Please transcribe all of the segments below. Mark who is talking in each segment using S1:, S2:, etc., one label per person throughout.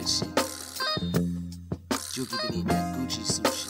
S1: that shit. Juki been eating that Gucci sushi.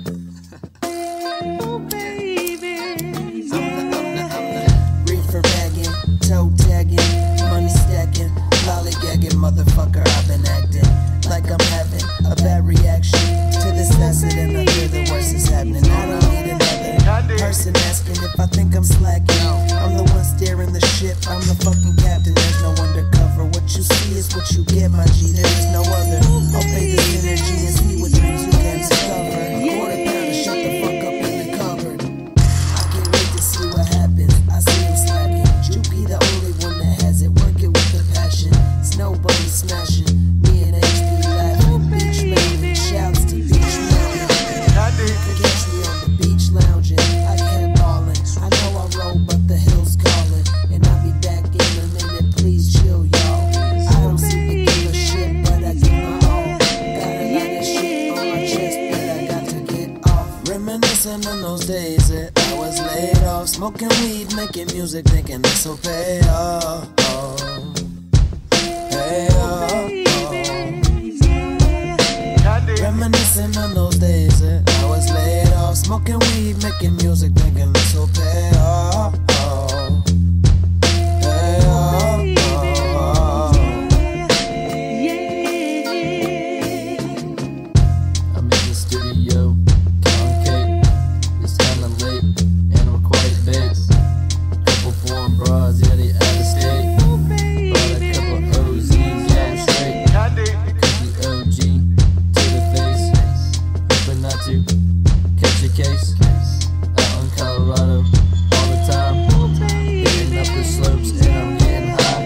S2: Oh baby,
S1: I'm the reefer bagging, toe tagging, money stacking, lollygagging, motherfucker. I've been acting like I'm having a bad reaction to this acid, and I hear the worst is happening. I don't need another person asking if I think I'm slacking. I'm the one steering the ship, I'm the fucking captain. There's no undercover. What you see is what you get, my G. There is no other. I'll pay this energy and see what dreams you can discover. A quarter pounder, shut the fuck up in the cupboard. I can't wait to see what happens. I see him slacking. Juki the only one that has it. Work it with the passion. It's nobody smashing. Me and HB laughing. Beach mountain. Shouts to Beach Mountain. You can catch me on the beach lounging. I can't ballin'. I know I roll, but the hill's calling. And I'll be back in a minute. Please chill, y'all. I don't seem to give a shit, but I give my all. Got a lot of shit on my chest that I got to get off. Reminiscing on those days that I was laid off. Smoking weed, making music, thinking this'll pay off. Pay off. Reminiscing on those days that I was laid off. Smoking weed, making music, thinking this'll pay off. Pay off.
S3: I'm in the studio, counting cake. It's kinda late, and I'm quite baked. Couple foreign bras, yeah, they out of state. Brought a couple OZ, gas straight. Cookie OG to the face, hoping not to catch a case. Out in Colorado all the time, hitting up the slopes, and I'm getting high.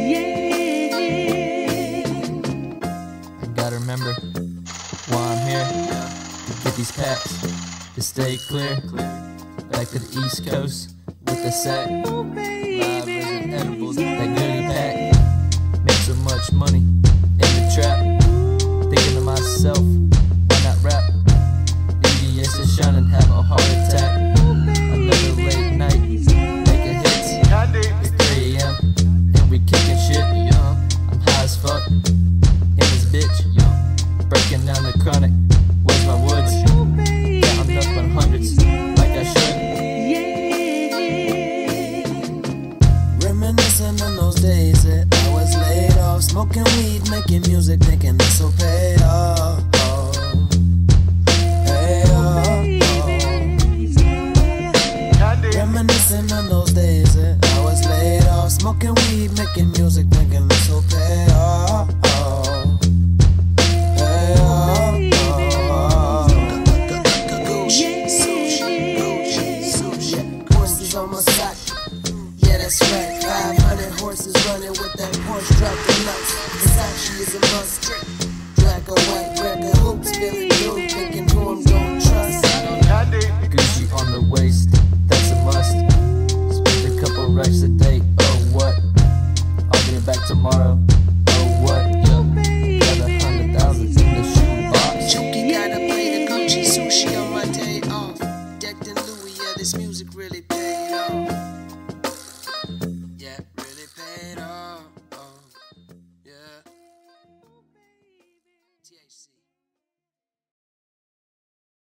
S3: I gotta remember why I'm here, to get these packs, to stay clear. Back to the East Coast with the sack, live resin edibles, that goodie pack. Make so much money in the trap, thinking to myself, why not rap? EDS is shining, have a heart attack. Another late night, making hits. It's 3 AM and we kicking shit. I'm high as fuck in this bitch, breaking down the chronic. Where's my woods? Counting up on hundreds like I should.
S1: Reminiscing on those days that I was laid off. Smoking weed, making music, thinking this'll pay off. Pay off. Reminiscing on those days that I was laid off. Smoking weed, making music, thinking this'll pay off. Pay off. Gucci, sushi, Gucci, sushi. Horses on my side. Yeah, that's right. 500 horses running with that Porsche drop the nuts. Versace is a must. Draco white, cracker hoops, feeling good, thinking who I'm gon' trust.
S3: Gucci on the waist, that's a must. Spend a couple racks a day, oh what? I'll get it back tomorrow, oh what? Yeah, got 100,000 in the shoebox.
S1: Juki gotta play the Gucci sushi on my day off. Decked in Louis, yeah, this music really